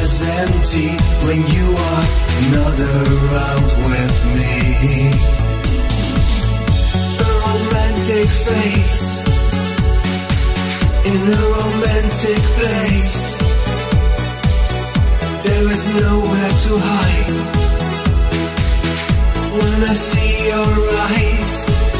is empty when you are not around with me. A romantic face in a romantic place. There is nowhere to hide when I see your eyes.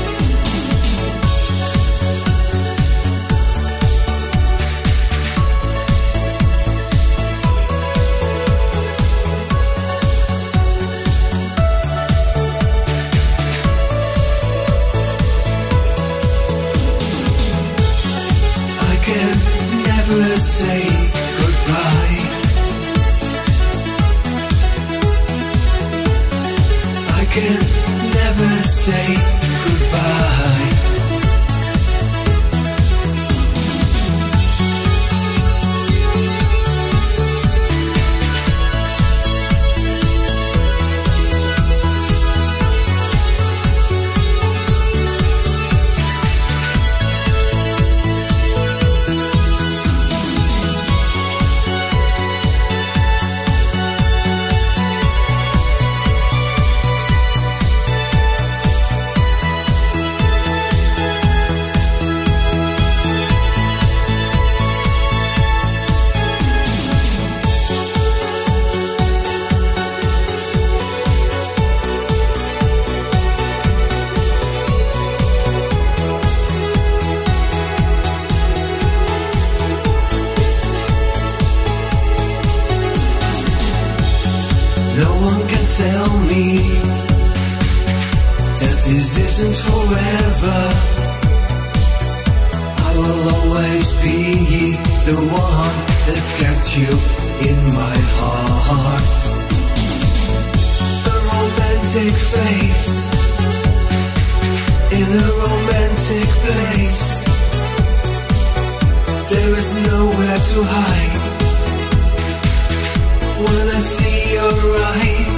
I can never say goodbye. I can never say goodbye. No one can tell me that this isn't forever. I will always be the one that kept you in my heart. A romantic face in a romantic place. There is nowhere to hide when I see your eyes.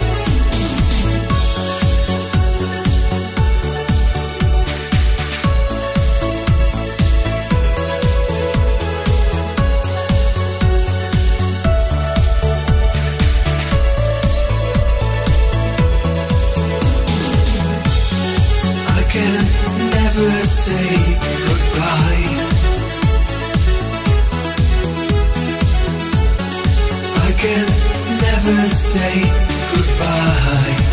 I can never say goodbye. I can never say goodbye.